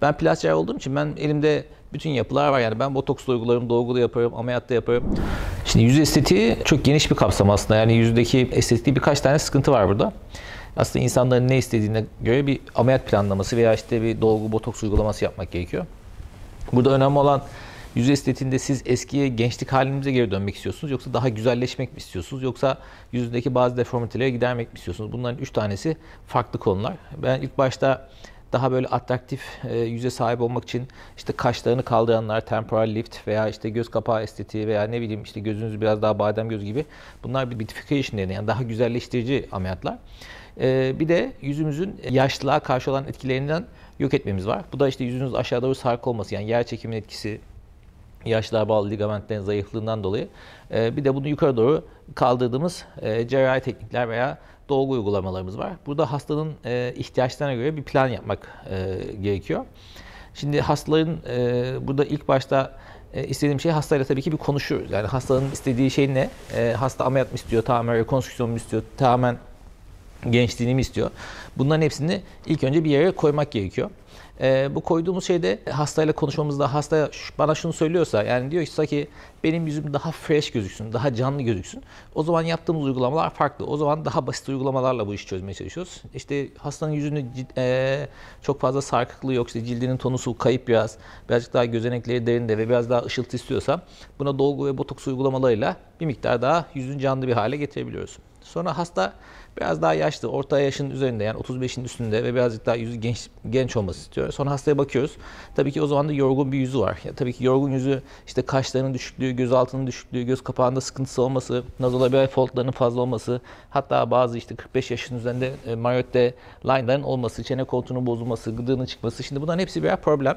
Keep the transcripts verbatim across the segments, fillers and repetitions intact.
Ben plastik cerrah olduğum için ben elimde bütün yapılar var. Yani ben botoks uygularım, dolgu da yaparım, ameliyat da yaparım. Şimdi yüz estetiği çok geniş bir kapsam aslında. Yani yüzdeki estetikte birkaç tane sıkıntı var burada. Aslında insanların ne istediğine göre bir ameliyat planlaması veya işte bir dolgu, botoks uygulaması yapmak gerekiyor. Burada önemli olan yüz estetiğinde siz eskiye, gençlik halinize geri dönmek istiyorsunuz, yoksa daha güzelleşmek mi istiyorsunuz, yoksa yüzündeki bazı deformiteleri gidermek mi istiyorsunuz? Bunların üç tanesi farklı konular. Ben ilk başta daha böyle atraktif e, yüze sahip olmak için işte kaşlarını kaldıranlar, temporal lift veya işte göz kapağı estetiği veya ne bileyim işte gözünüzü biraz daha badem gözü gibi, bunlar bir beautification dediği, yani daha güzelleştirici ameliyatlar. E, bir de yüzümüzün yaşlılığa karşı olan etkilerinden yok etmemiz var. Bu da işte yüzünüz aşağı doğru sarkık olması, yani yer çekiminin etkisi, yaşlığa bağlı ligamentlerin zayıflığından dolayı. E, bir de bunu yukarı doğru kaldırdığımız e, cerrahi teknikler veya dolgu uygulamalarımız var. Burada hastanın e, ihtiyaçlarına göre bir plan yapmak e, gerekiyor. Şimdi hastaların e, burada ilk başta e, istediğim şey, hastayla tabii ki bir konuşuyoruz. Yani hastanın istediği şey ne? E, hasta ameliyat mı istiyor, tamamen rekonstrüksiyon mu istiyor, tamamen gençliğini mi istiyor? Bunların hepsini ilk önce bir yere koymak gerekiyor. Ee, bu koyduğumuz şeyde hastayla konuşmamızda hasta bana şunu söylüyorsa, yani diyorsa ki benim yüzüm daha fresh gözüksün, daha canlı gözüksün, o zaman yaptığımız uygulamalar farklı. O zaman daha basit uygulamalarla bu işi çözmeye çalışıyoruz. İşte hastanın yüzünü e, çok fazla sarkıklığı yok, işte cildinin tonusu kayıp biraz, birazcık daha gözenekleri derinde ve biraz daha ışıltı istiyorsa, buna dolgu ve botoks uygulamalarıyla bir miktar daha yüzün canlı bir hale getirebiliyoruz. Sonra hasta biraz daha yaşlı, orta yaşın üzerinde, yani otuz beşin üstünde ve birazcık daha yüzü genç genç olması istiyor. Sonra hastaya bakıyoruz. Tabii ki o zaman da yorgun bir yüzü var. Ya, tabii ki yorgun yüzü, işte kaşlarının düşüklüğü, gözaltının düşüklüğü, göz kapağında sıkıntısı olması, nazolabial foldlarının fazla olması, hatta bazı işte kırk beş yaşın üzerinde e, Mariotte line'ların olması, çene koltuğunun bozulması, gıdığının çıkması. Şimdi bunların hepsi birer problem.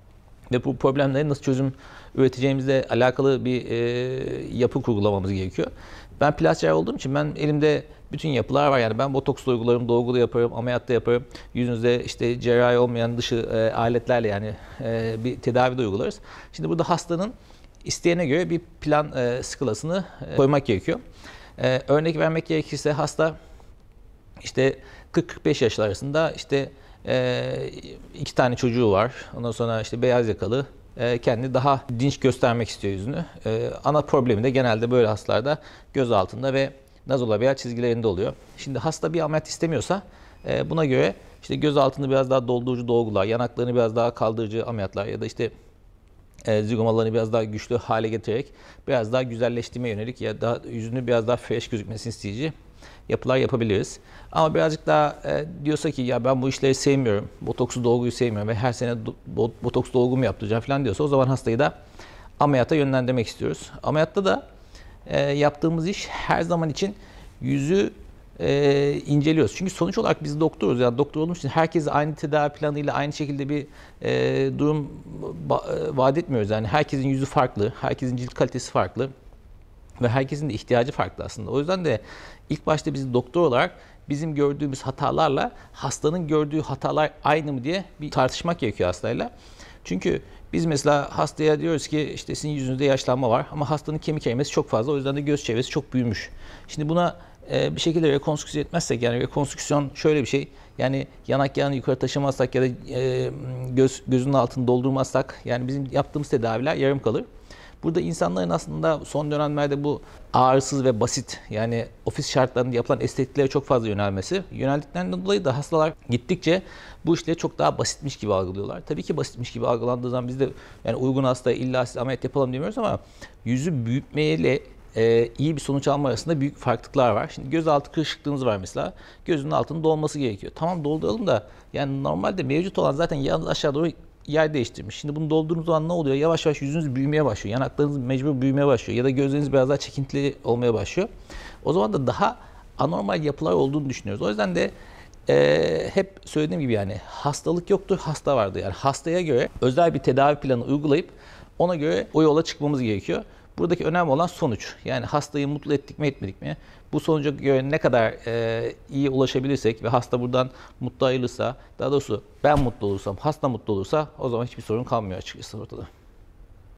Ve bu problemlere nasıl çözüm üreteceğimizle alakalı bir e, yapı kurgulamamız gerekiyor. Ben plastik cerrah olduğum için ben elimde bütün yapılar var. Yani ben botoks uygularım, dolgu da yaparım, ameliyat da yaparım. Yüzünüzde işte cerrahi olmayan dışı e, aletlerle yani e, bir tedavi de uygularız. Şimdi burada hastanın isteğine göre bir plan e, skalasını e, koymak gerekiyor. E, örnek vermek gerekirse, hasta işte kırk kırk beş yaşlar arasında, işte e, iki tane çocuğu var. Ondan sonra işte beyaz yakalı, kendini daha dinç göstermek istiyor yüzünü. Ee, ana problemi de genelde böyle hastalarda göz altında ve nazolabial çizgilerinde oluyor. Şimdi hasta bir ameliyat istemiyorsa e, buna göre işte göz altını biraz daha doldurucu dolgular, yanaklarını biraz daha kaldırıcı ameliyatlar ya da işte e, zigomalarını biraz daha güçlü hale getirerek biraz daha güzelleştirmeye yönelik ya da yüzünü biraz daha fresh gözükmesini isteyici yapılar yapabiliriz. Ama birazcık daha e, diyorsa ki ya ben bu işleri sevmiyorum, botoksu dolguyu sevmiyorum ve her sene do, botoks dolgu mu yaptıracağım falan diyorsa, o zaman hastayı da ameliyata yönlendirmek istiyoruz. Ameliyatta da e, yaptığımız iş her zaman için yüzü e, inceliyoruz. Çünkü sonuç olarak biz doktoruz. Yani doktor olduğumuz için herkese aynı tedavi planıyla aynı şekilde bir e, durum e, vaat etmiyoruz. Yani herkesin yüzü farklı, herkesin cilt kalitesi farklı ve herkesin de ihtiyacı farklı aslında. O yüzden de ilk başta biz doktor olarak bizim gördüğümüz hatalarla hastanın gördüğü hatalar aynı mı diye bir tartışmak gerekiyor hastayla. Çünkü biz mesela hastaya diyoruz ki işte sizin yüzünüzde yaşlanma var ama hastanın kemik erimesi çok fazla, o yüzden de göz çevresi çok büyümüş. Şimdi buna e, bir şekilde rekonstrüksiyon etmezsek, yani rekonstrüksiyon şöyle bir şey, yani yanak yağını yukarı taşımazsak ya da e, göz, gözünün altını doldurmazsak, yani bizim yaptığımız tedaviler yarım kalır. Burada insanların aslında son dönemlerde bu ağırsız ve basit, yani ofis şartlarında yapılan estetiklere çok fazla yönelmesi, yöneldiklerinden dolayı da hastalar gittikçe bu işleri çok daha basitmiş gibi algılıyorlar. Tabii ki basitmiş gibi algılandığı zaman biz de yani uygun hastaya illa siz ameliyat yapalım demiyoruz, ama yüzü büyütmeyle e, iyi bir sonuç alma arasında büyük farklılıklar var. Şimdi gözaltı kırışıklığınız var mesela, gözünün altının dolması gerekiyor. Tamam, dolduralım da yani normalde mevcut olan zaten yalnız aşağı doğru yer değiştirmiş. Şimdi bunu doldurduğunuz zaman ne oluyor? Yavaş yavaş yüzünüz büyümeye başlıyor. Yanaklarınız mecbur büyümeye başlıyor. Ya da gözleriniz biraz daha çekintili olmaya başlıyor. O zaman da daha anormal yapılar olduğunu düşünüyoruz. O yüzden de e, hep söylediğim gibi, yani hastalık yoktur, hasta vardır. Yani hastaya göre özel bir tedavi planı uygulayıp ona göre o yola çıkmamız gerekiyor. Buradaki önemli olan sonuç. Yani hastayı mutlu ettik mi etmedik mi? Bu sonuca göre ne kadar e, iyi ulaşabilirsek ve hasta buradan mutlu ayrılırsa, daha doğrusu ben mutlu olursam, hasta mutlu olursa, o zaman hiçbir sorun kalmıyor açıkçası ortada.